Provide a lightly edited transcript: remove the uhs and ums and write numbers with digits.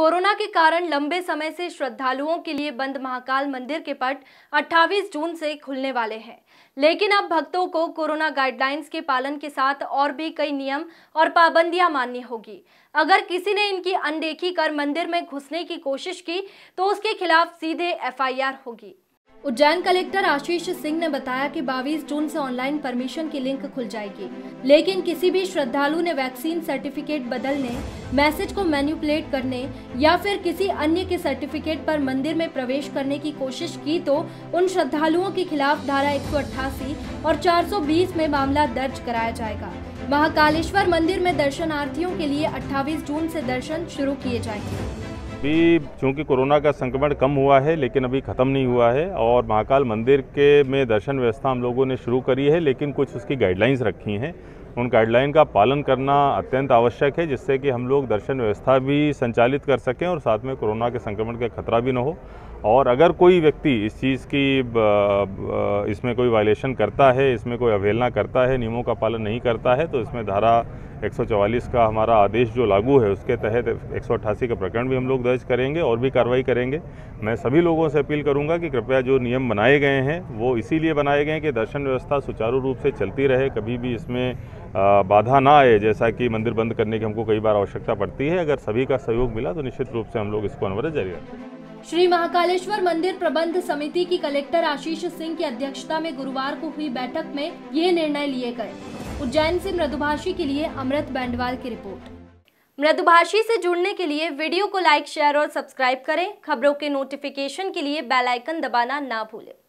Corona के कारण लंबे समय से श्रद्धालुओं के लिए बंद महाकाल मंदिर के पट 28 जून से खुलने वाले हैं। लेकिन अब भक्तों को कोरोना गाइडलाइंस के पालन के साथ और भी कई नियम और पाबंदियां माननी होगी। अगर किसी ने इनकी अनदेखी कर मंदिर में घुसने की कोशिश की तो उसके खिलाफ सीधे FIR होगी। उज्जैन कलेक्टर आशीष सिंह ने बताया कि 22 जून से ऑनलाइन परमिशन की लिंक खुल जाएगी, लेकिन किसी भी श्रद्धालु ने वैक्सीन सर्टिफिकेट बदलने, मैसेज को मैनिपुलेट करने या फिर किसी अन्य के सर्टिफिकेट पर मंदिर में प्रवेश करने की कोशिश की तो उन श्रद्धालुओं के खिलाफ धारा 188 और 420 में मामला दर्ज कराया जाएगा। महाकालेश्वर मंदिर में दर्शनार्थियों के लिए 28 जून से दर्शन शुरू किए जाएंगे। अभी चूँकि कोरोना का संक्रमण कम हुआ है लेकिन अभी ख़त्म नहीं हुआ है और महाकाल मंदिर के में दर्शन व्यवस्था हम लोगों ने शुरू करी है, लेकिन कुछ उसकी गाइडलाइंस रखी हैं। उन गाइडलाइन का पालन करना अत्यंत आवश्यक है, जिससे कि हम लोग दर्शन व्यवस्था भी संचालित कर सकें और साथ में कोरोना के संक्रमण का खतरा भी न हो। और अगर कोई व्यक्ति इस चीज़ की इसमें कोई वायलेशन करता है, इसमें कोई अवहेलना करता है, नियमों का पालन नहीं करता है, तो इसमें धारा 144 का हमारा आदेश जो लागू है उसके तहत 188 का प्रकरण भी हम लोग दर्ज करेंगे और भी कार्रवाई करेंगे। मैं सभी लोगों से अपील करूंगा कि कृपया जो नियम बनाए गए हैं वो इसीलिए बनाए गए हैं कि दर्शन व्यवस्था सुचारू रूप से चलती रहे, कभी भी इसमें बाधा ना आए। जैसा कि मंदिर बंद करने की हमको कई बार आवश्यकता पड़ती है, अगर सभी का सहयोग मिला तो निश्चित रूप से हम लोग इसको अनवरत जारी रखेंगे। श्री महाकालेश्वर मंदिर प्रबंध समिति की कलेक्टर आशीष सिंह की अध्यक्षता में गुरुवार को हुई बैठक में ये निर्णय लिए गए। उज्जैन से मृदुभाषी के लिए अमृत बैंडवाल की रिपोर्ट। मृदुभाषी से जुड़ने के लिए वीडियो को लाइक, शेयर और सब्सक्राइब करें। खबरों के नोटिफिकेशन के लिए बेल आइकन दबाना ना भूलें।